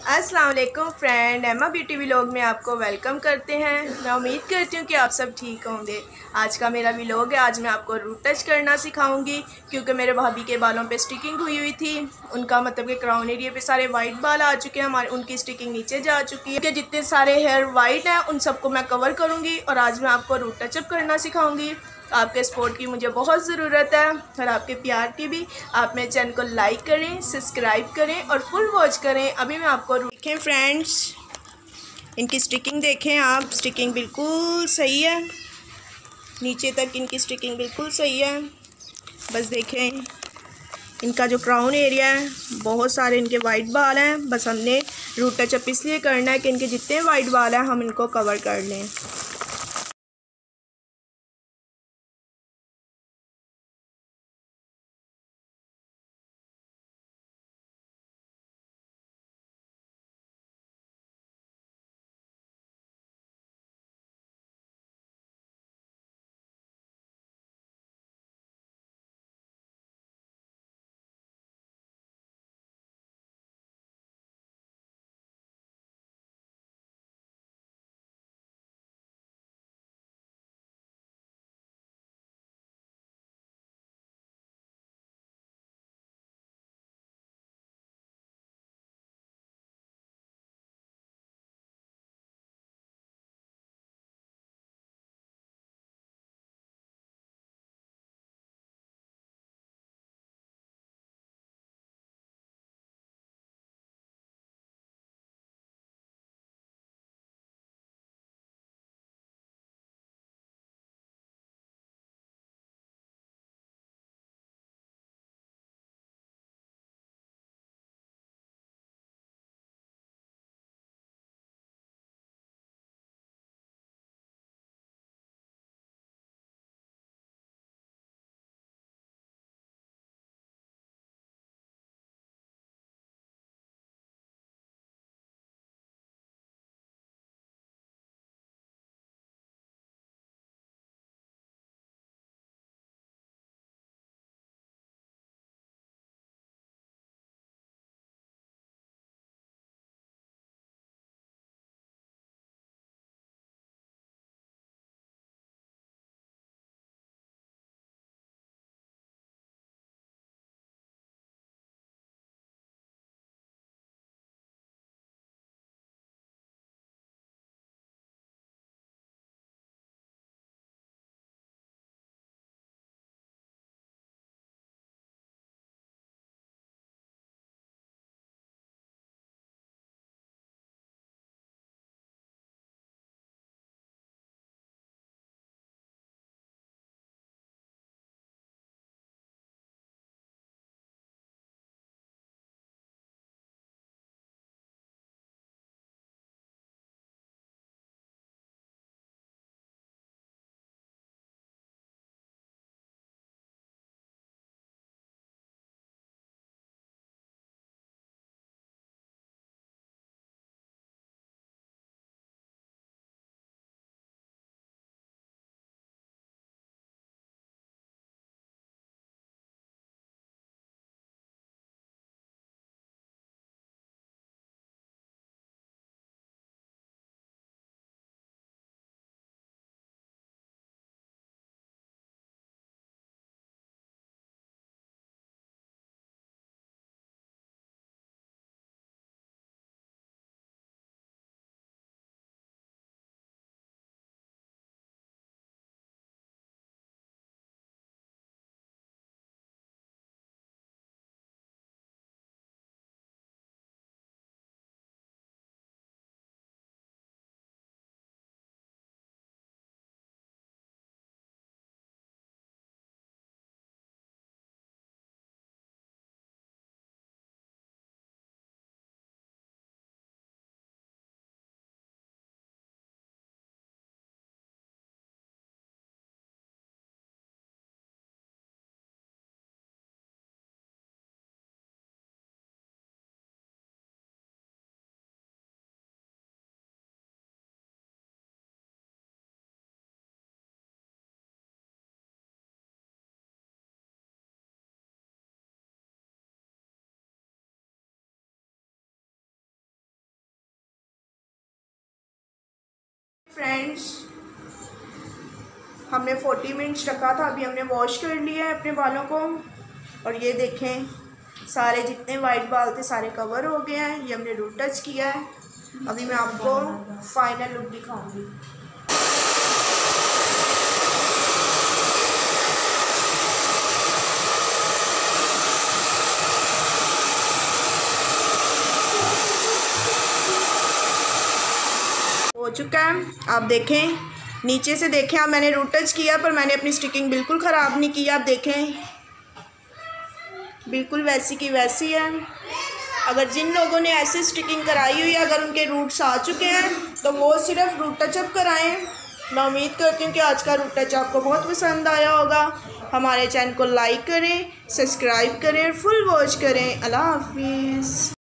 अस्सलाम वालेकुम फ्रेंड, एमा ब्यूटी व्लॉग में आपको वेलकम करते हैं। मैं उम्मीद करती हूँ कि आप सब ठीक होंगे। आज का मेरा व्लॉग है। आज मैं आपको रूट टच करना सिखाऊंगी क्योंकि मेरे भाभी के बालों पे स्टिकिंग हुई हुई थी। उनका मतलब कि क्राउन एरिया पे सारे वाइट बाल आ चुके हैं, हमारे उनकी स्टिकिंग नीचे जा चुकी है। कि जितने सारे हेयर वाइट हैं उन सबको मैं कवर करूँगी और आज मैं आपको रूट टचअप करना सिखाऊँगी। आपके सपोर्ट की मुझे बहुत ज़रूरत है और आपके प्यार की भी। आप मेरे चैनल को लाइक करें, सब्सक्राइब करें और फुल वॉच करें। अभी मैं आपको देखें फ्रेंड्स, इनकी स्टिकिंग देखें आप। स्टिकिंग बिल्कुल सही है, नीचे तक इनकी स्टिकिंग बिल्कुल सही है। बस देखें इनका जो क्राउन एरिया है, बहुत सारे इनके वाइट बाल हैं। बस हमने रूट टचअप इसलिए करना है कि इनके जितने वाइट बाल हैं हम इनको कवर कर लें। फ्रेंड्स, हमने 40 मिनट्स रखा था, अभी हमने वॉश कर लिया है अपने बालों को और ये देखें सारे जितने वाइट बाल थे सारे कवर हो गए हैं। ये हमने रूट टच किया है। अभी मैं आपको फाइनल लुक दिखाऊंगी। हो चुका है, आप देखें नीचे से देखें। आप मैंने रूट टच किया पर मैंने अपनी स्टिकिंग बिल्कुल ख़राब नहीं की। आप देखें बिल्कुल वैसी की वैसी है। अगर जिन लोगों ने ऐसी स्टिकिंग कराई हुई है, अगर उनके रूट्स आ चुके हैं तो वो सिर्फ रूट टचअप कराएं। मैं उम्मीद करती हूँ कि आज का रूट टच आपको बहुत पसंद आया होगा। हमारे चैनल को लाइक करें, सब्सक्राइब करें और फुल वॉच करें। अल्लाह हाफिज़।